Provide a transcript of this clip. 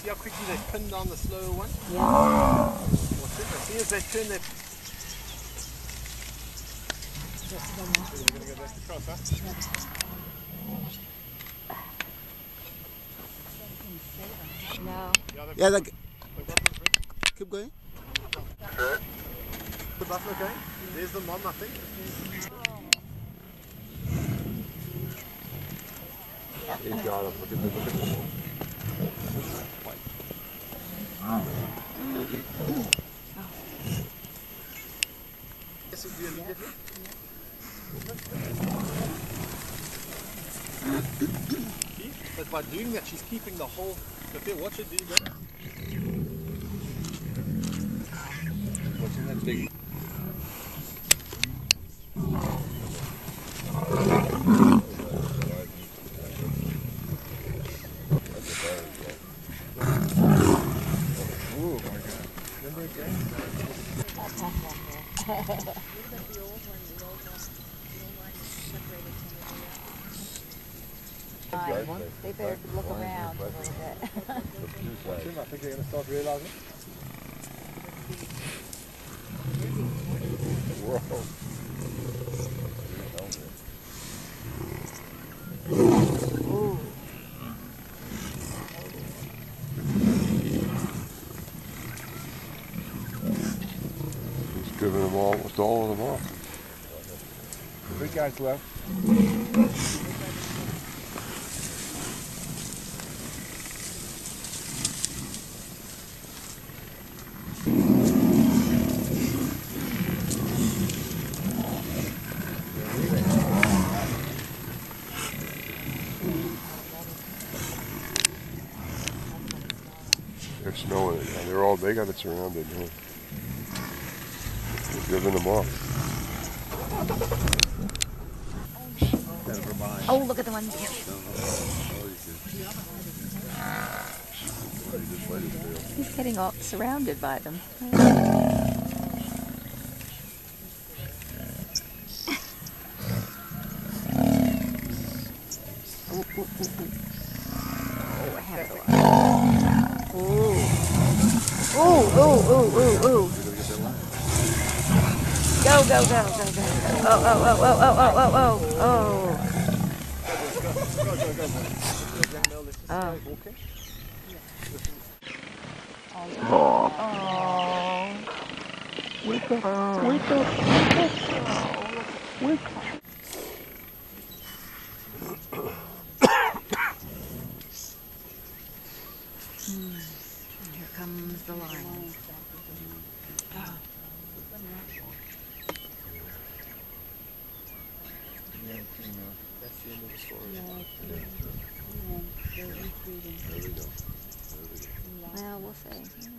See how quickly they pinned on the slower one? Yeah. See as they turn their... They're going to go back across, huh? No. Yeah, like, keep going. The buffalo going? There's the mom, I think. He's got him. Look at this. Yes, we do immediately. See? But by doing that, she's keeping the whole... Look here, watch it, do you go? Watching that big... They better look around a little bit. I think they're going to start realizing. Whoa. Ooh. He's driven them almost all of them off. 3 guys left. They're snowing it. Yeah, they got it surrounded. Yeah. They're driving them off. Oh, look at the one here. He's getting all surrounded by them. Ooh. Go. Oh. Wake up. Here comes the lion. That's the end of the story. Well, we'll see.